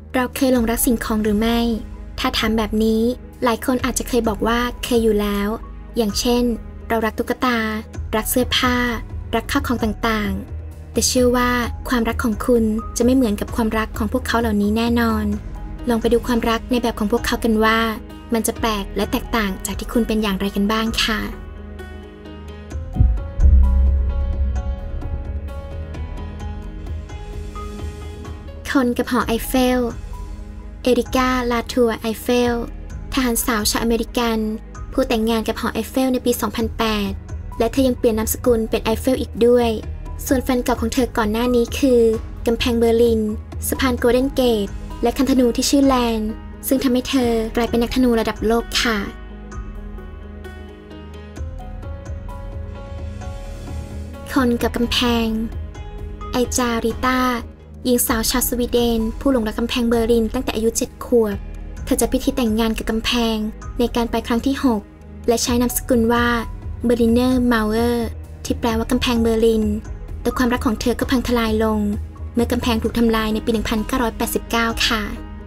เราเคยหลงรักสิ่งของหรือไม่ถ้าถามแบบนี้หลายคนอาจจะเคยบอกว่าเคยอยู่แล้วอย่างเช่นเรารักตุ๊กตารักเสื้อผ้ารักข้าวของต่างๆแต่เชื่อว่าความรักของคุณจะไม่เหมือนกับความรักของพวกเขาเหล่านี้แน่นอนลองไปดูความรักในแบบของพวกเขากันว่ามันจะแปลกและแตกต่างจากที่คุณเป็นอย่างไรกันบ้างค่ะคนกับหอไอเฟลเอริกา ลาทัวร์ ไอเฟลทหารสาวชาวอเมริกันผู้แต่งงานกับหอไอเฟลในปี 2008 และเธอยังเปลี่ยนนามสกุลเป็นไอเฟลอีกด้วยส่วนแฟนเก่าของเธอก่อนหน้านี้คือกำแพงเบอร์ลินสะพานโกลเด้นเกตและคันธนูที่ชื่อแลนซึ่งทำให้เธอกลายเป็นนักธนูระดับโลกค่ะคนกับกำแพงไอจาริต้าหญิงสาวชาวสวีเดนผู้หลงรักกำแพงเบอร์ลินตั้งแต่อายุ7 ขวบเธอจัดพิธีแต่งงานกับกำแพงในการไปครั้งที่ 6และใช้นามสกุลว่าเบอร์ลินเนอร์มาเวอร์ที่แปลว่ากำแพงเบอร์ลินแต่ความรักของเธอก็พังทลายลงเมื่อกำแพงถูกทำลายในปี 1989 ค่ะ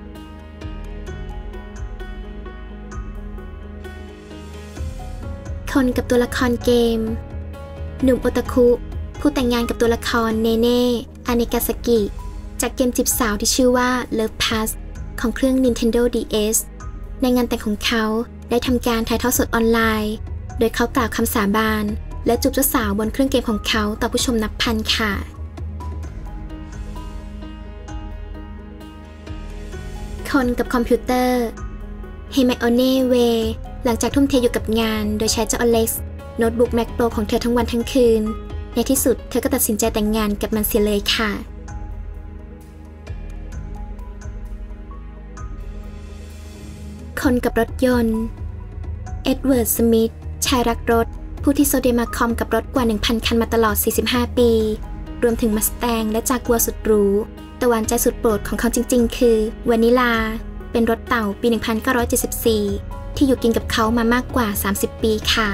คนกับตัวละครเกมหนุ่มโอตาคุผู้แต่งงานกับตัวละครเนเน่อาเนกาซากิจากเกมจีบสาวที่ชื่อว่า Love Pass ของเครื่อง Nintendo DS ในงานแต่งของเขาได้ทำการถ่ายทอดสดออนไลน์โดยเขากล่าวคำสาบานและจูบเจ้าสาวบนเครื่องเกมของเขาต่อผู้ชมนับพันค่ะคนกับคอมพิวเตอร์เฮไมโอเน่เวหลังจากทุ่มเทอยู่กับงานโดยใช้เจ้าอเล็กซ์โน้ตบุ๊ก Mac Pro ของเธอทั้งวันทั้งคืนในที่สุดเธอก็ตัดสินใจแต่งงานกับมันเสียเลยค่ะคนกับรถยนต์เอ็ดเวิร์ด สมิธชายรักรถผู้ที่โซเดมาคอมกับรถกว่า 1,000 คันมาตลอด 45 ปีรวมถึงมัสแตงและจากัวสุดหรูแต่หวานใจสุดโปรดของเขาจริงๆคือวานิลาเป็นรถเต่าปี 1974 ที่อยู่กินกับเขามามากกว่า 30 ปีค่ะ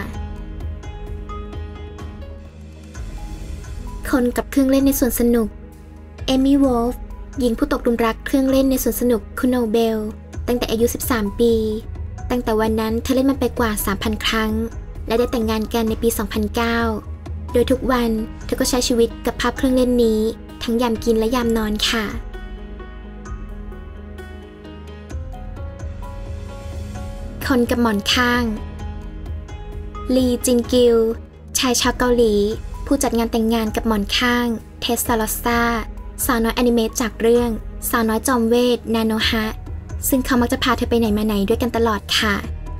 คนกับเครื่องเล่นในสวนสนุกเอมี่ วอลฟ์หญิงผู้ตกหลุมรักเครื่องเล่นในสวนสนุกคุโนเบลตั้งแต่อายุ 13 ปีตั้งแต่วันนั้นเธอเล่นมันไปกว่า 3,000 ครั้งและได้แต่งงานกันในปี 2009 โดยทุกวันเธอก็ใช้ชีวิตกับภาพเครื่องเล่นนี้ทั้งยามกินและยามนอนค่ะคนกับหมอนข้างลีจินกิลชายชาวเกาหลีผู้จัดงานแต่งงานกับหมอนข้างเทสซาลอสซาสาวน้อยอนิเมะจากเรื่องสาวน้อยจอมเวทนาโนฮะซึ่งเขามักจะพาเธอไปไหนมาไหนด้วยกันตลอดค่ะ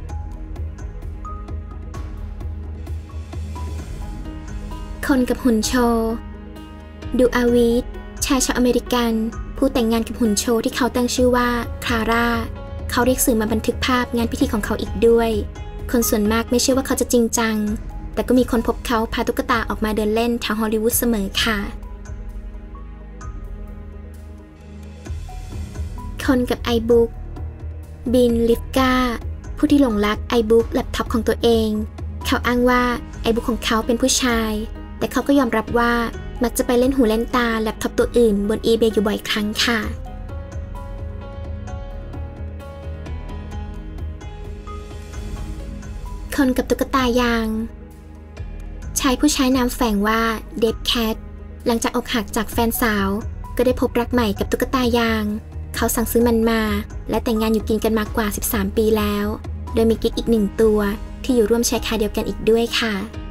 คนกับหุ่นโชว์ดูอาวีดชายชาวอเมริกันผู้แต่งงานกับหุ่นโชว์ที่เขาตั้งชื่อว่าคลาร่าเขาเรียกสื่อมาบันทึกภาพงานพิธีของเขาอีกด้วยคนส่วนมากไม่เชื่อว่าเขาจะจริงจังแต่ก็มีคนพบเขาพาตุ๊กตาออกมาเดินเล่นแถวฮอลลีวูดเสมอค่ะคนกับ iBook บิน ลิฟกาผู้ที่หลงรัก iBook แล็ปท็อปของตัวเองเขาอ้างว่า iBook ของเขาเป็นผู้ชายแต่เขาก็ยอมรับว่ามักจะไปเล่นหูเล่นตาแล็ปท็อปตัวอื่นบน eBay อยู่บ่อยครั้งค่ะคนกับตุ๊กตายางชายผู้ใช้นามแฝงว่าเดฟแคทหลังจากอกหักจากแฟนสาวก็ได้พบรักใหม่กับตุ๊กตายางเขาสั่งซื้อมันมาและแต่งงานอยู่กินกันมากว่า 13 ปีแล้วโดยมีกิ๊กอีก1 ตัวที่อยู่ร่วมชายคาเดียวกันอีกด้วยค่ะ